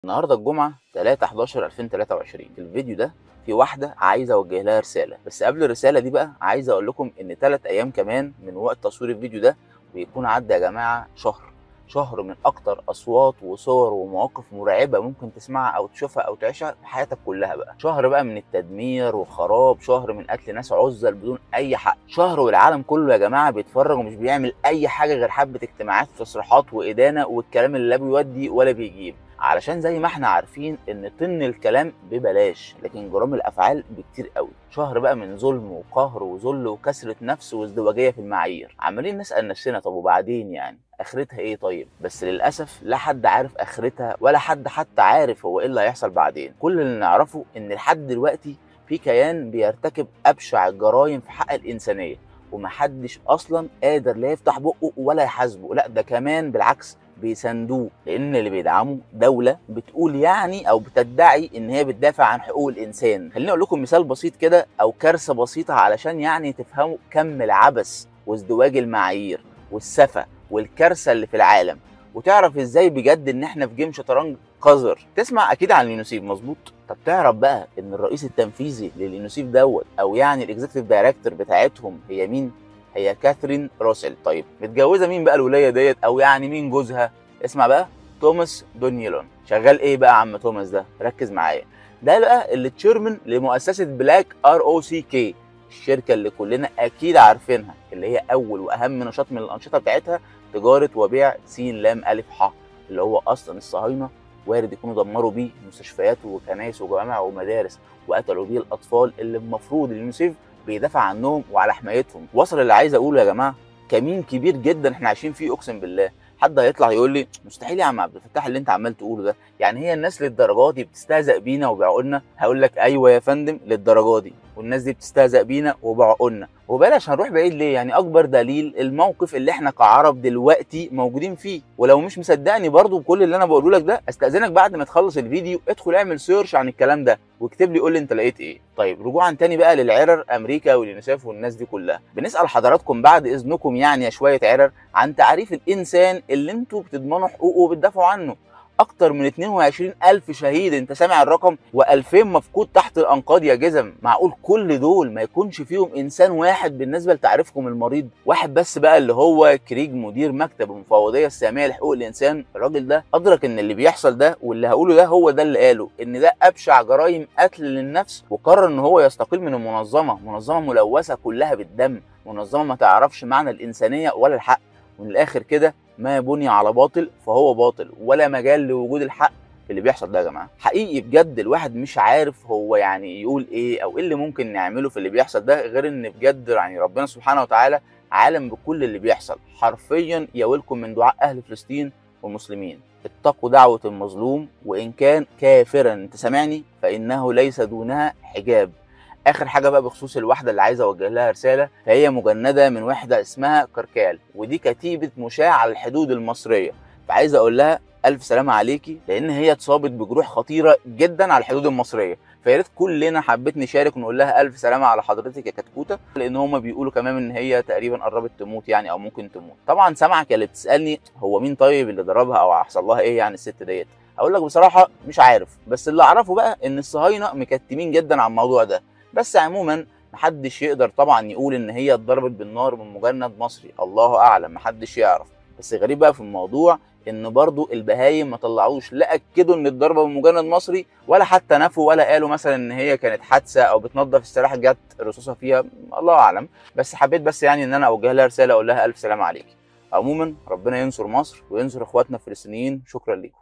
النهارده الجمعة 3/11/2023. في الفيديو ده في واحدة عايز اوجه لها رسالة، بس قبل الرسالة دي بقى عايز اقول لكم ان 3 ايام كمان من وقت تصوير الفيديو ده بيكون عدى يا جماعة شهر من اكتر اصوات وصور ومواقف مرعبة ممكن تسمعها او تشوفها او تعيشها في حياتك كلها. بقى شهر بقى من التدمير والخراب، شهر من قتل ناس عزل بدون اي حق، شهر والعالم كله يا جماعة بيتفرج ومش بيعمل اي حاجة غير حبة اجتماعات وتصريحات وادانة والكلام اللي لا بيودي ولا بيجيب، علشان زي ما احنا عارفين ان طن الكلام ببلاش لكن جرام الافعال بكتير قوي. شهر بقى من ظلم وقهر وذل وكسرة نفس وازدواجية في المعايير. عمالين نسأل نفسنا طب وبعدين يعني اخرتها ايه؟ طيب بس للاسف لا حد عارف اخرتها ولا حد حتى عارف هو ايه اللي هيحصل بعدين. كل اللي نعرفه ان لحد دلوقتي في كيان بيرتكب ابشع الجرائم في حق الانسانية، ومحدش اصلا قادر لا يفتح بقه ولا يحاسبه، لا ده كمان بالعكس بيساندوه، لان اللي بيدعموا دوله بتقول يعني او بتدعي ان هي بتدافع عن حقوق الانسان. خليني اقول لكم مثال بسيط كده او كارثه بسيطه علشان يعني تفهموا كم العبث وازدواج المعايير والسفه والكارثه اللي في العالم، وتعرف ازاي بجد ان احنا في جيم شطرنج قذر. تسمع اكيد عن اليونسيف مظبوط؟ طب تعرف بقى ان الرئيس التنفيذي لليونسيف دوت او يعني الاكزيكتيف دايركتور بتاعتهم هي مين؟ هي كاثرين روسل. طيب متجوزه مين بقى الولايه ديت او يعني مين جوزها؟ اسمع بقى، توماس دونيلون. شغال ايه بقى عم توماس ده؟ ركز معايا، ده بقى اللي تشيرمن لمؤسسه بلاك ROCK، الشركه اللي كلنا اكيد عارفينها، اللي هي اول واهم نشاط من الانشطه بتاعتها تجاره وبيع س ل أ ح، اللي هو اصلا الصهاينه وارد يكونوا دمروا بيه مستشفيات وكنائس وجوامع ومدارس وقتلوا بيه الاطفال اللي المفروض اليونيسيف بيدافع عنهم وعلى حمايتهم. وصل اللي عايز اقوله يا جماعه، كمين كبير جدا احنا عايشين فيه اقسم بالله. حد هيطلع يقول لي مستحيل يا عم عبد الفتاح اللي انت عمال تقوله ده، يعني هي الناس للدرجه دي بتستهزأ بينا وبعقولنا؟ هقول لك ايوه يا فندم للدرجه دي، والناس دي بتستهزأ بينا وبعقولنا. وبلاش هنروح بعيد ليه، يعني اكبر دليل الموقف اللي احنا كعرب دلوقتي موجودين فيه. ولو مش مصدقني برضو بكل اللي انا بقوله لك ده، استاذنك بعد ما تخلص الفيديو ادخل اعمل سيرش عن الكلام ده واكتب لي قول لي انت لقيت ايه. طيب رجوعا تاني بقى للعرر، امريكا واليونيسيف والناس دي كلها، بنسال حضراتكم بعد اذنكم يعني يا شويه عرر عن تعريف الانسان اللي انتوا بتضمنوا حقوقه وبتدافعوا عنه. اكتر من 22,000 شهيد، انت سامع الرقم؟ و2000 مفقود تحت الانقاض يا جزم. معقول كل دول ما يكونش فيهم انسان واحد بالنسبه لتعريفكم المريض؟ واحد بس بقى اللي هو كريج مدير مكتب المفوضيه الساميه لحقوق الانسان. الراجل ده ادرك ان اللي بيحصل ده واللي هقوله ده هو ده اللي قاله، ان ده ابشع جرائم قتل للنفس، وقرر ان هو يستقيل من منظمه ملوثه كلها بالدم، منظمه ما تعرفش معنى الانسانيه ولا الحق. ومن الاخر كده، ما بني على باطل فهو باطل، ولا مجال لوجود الحق في اللي بيحصل ده يا جماعه. حقيقي بجد الواحد مش عارف هو يعني يقول ايه او ايه اللي ممكن نعمله في اللي بيحصل ده، غير ان بجد يعني ربنا سبحانه وتعالى عالم بكل اللي بيحصل. حرفيا ياويلكم من دعاء اهل فلسطين والمسلمين، اتقوا دعوه المظلوم وان كان كافرا، انت سامعني، فانه ليس دونها حجاب. اخر حاجه بقى بخصوص الواحده اللي عايز اوجه لها رساله، فهي مجنده من وحده اسمها كركال، ودي كتيبه مشاة على الحدود المصريه. فعايز اقول لها الف سلامه عليكي، لان هي اتصابت بجروح خطيره جدا على الحدود المصريه. فيا ريت كلنا حبيت نشارك ونقول لها الف سلامه على حضرتك يا كتكوته، لان هم بيقولوا كمان ان هي تقريبا قربت تموت يعني او ممكن تموت. طبعا سامعك اللي بتسالني هو مين طيب اللي ضربها او حصل لها ايه يعني الست ديت؟ اقول لك بصراحه مش عارف، بس اللي اعرفه بقى ان الصهاينه مكتمين جدا على الموضوع ده. بس عموما محدش يقدر طبعا يقول ان هي اتضربت بالنار من مجند مصري، الله اعلم، محدش يعرف. بس غريب بقى في الموضوع ان برضو البهايم ما طلعوش لا اكدوا ان الضربه من مجند مصري، ولا حتى نفوا ولا قالوا مثلا ان هي كانت حادثه او بتنظف السلاح جت رصاصه فيها، الله اعلم. بس حبيت بس يعني ان انا اوجه لها رساله اقول لها الف سلامه عليكي. عموما ربنا ينصر مصر وينصر اخواتنا الفلسطينيين. شكرا لكم.